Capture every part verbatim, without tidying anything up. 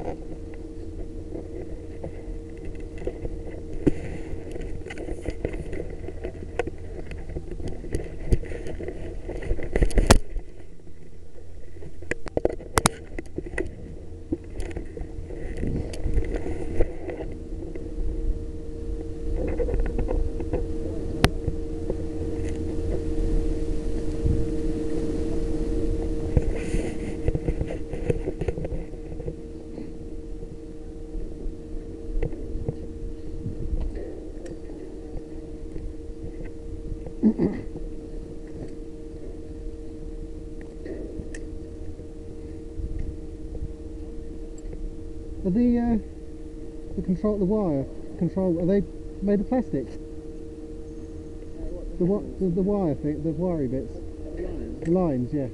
Are the uh, the control, the wire control, are they made of plastic? Uh, what, The what, the, the wire thing, the wiry bits, the lines? the lines, yeah. Um,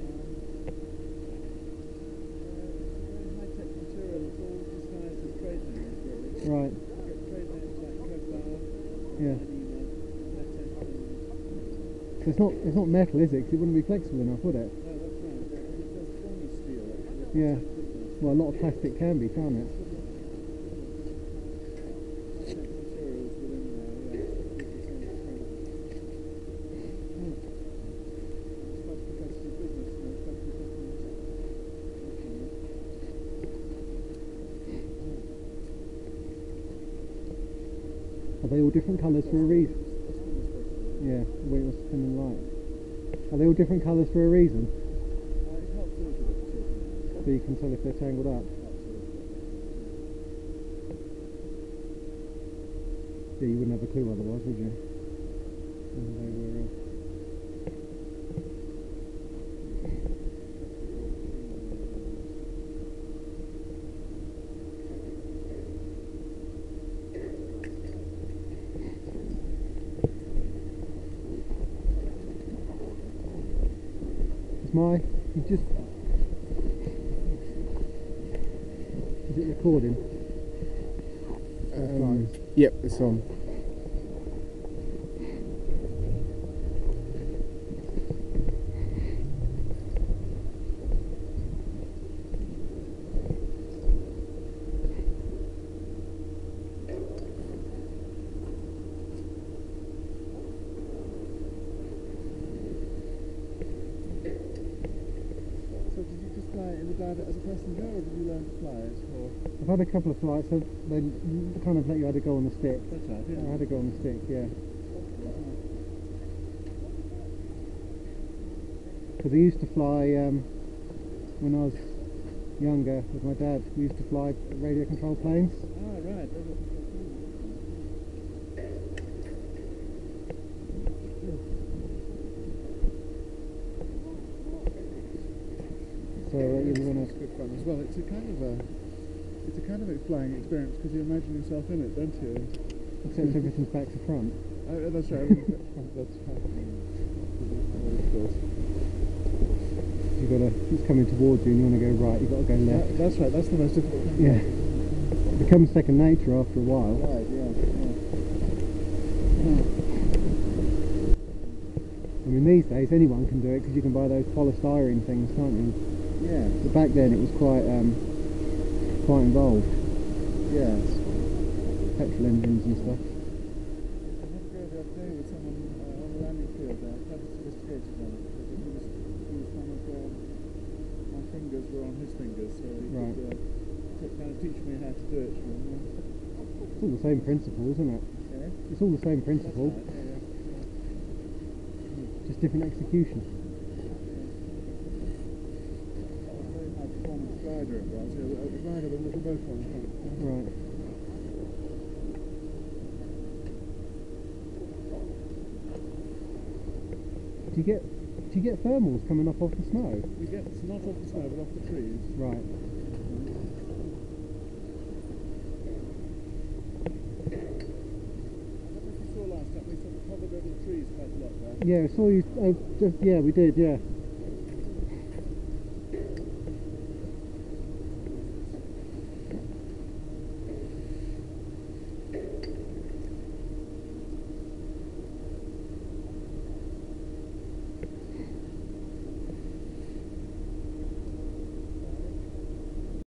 uh, it's a very high-tech material. It's all disguised as trade names, really. Right. Get trade names like Kevlar, Yeah. Dyneema, Metec, and... So it's not it's not metal, is it? Because it wouldn't be flexible enough, would it? No, that's right. It does form as steel, actually. Yeah. It's thickness. Well, a lot of plastic can be, can't it? High-tech materials within there, yeah. Give you some strength. Hmm. It's quite competitive business, you know, quite a few customers working on it. Are they all different colours for a reason? That's the supposed to be. Yeah, the way it was spinning light. Are they all different colours for a reason? Uh, it helps a little bit to sort them out. So you can tell if they're tangled up. Helps a little bit. Yeah, you wouldn't have a clue otherwise, would you? Whether they were, uh... It's my... You just... Is it recording? Um, yep, it's on. So did you just fly it in the dive as a passenger, or did you learn to fly it? Or I've had a couple of flights, so they kind of let you have to go on the stick. that's right, yeah. I had to go on the stick, yeah. Because I used to fly um, when I was younger with my dad. We used to fly radio controlled planes. Ah, right. They were- So uh, you want It's good fun as well. It's a kind of a, it's a kind of a flying experience because you imagine yourself in it, don't you? to, except everything's back to front. Oh, that's right. That's right. Of course. You've got to, it's coming towards you and you want to go right, you've got to go left. That, that's right. That's the most difficult thing. Yeah. It becomes second nature after a while. Right. Yeah. I mean, these days anyone can do it because you can buy those polystyrene things, can't you? Yeah. But back then it was quite um, quite involved. Yes. Petrol engines and stuff. I had to go the other day with someone uh, on the landing field there, quite sophisticated on it, because he was, he was kind of, uh, my fingers were on his fingers, so he Right. could uh, t- kind of teach me how to do it. You know. It's all the same principle, isn't it? Okay. It's all the same That's principle, right, yeah, yeah, yeah. just different execution. A very high performance glider it was, yeah, a glider with a little motor on the front. Right. Do you get do you get thermals coming up off the snow? You get it's not off the snow, but off the trees. Right. I don't know if you saw last time, we sort of hovered over the trees quite a lot there. Yeah, I saw you. Uh, just yeah, we did. Yeah.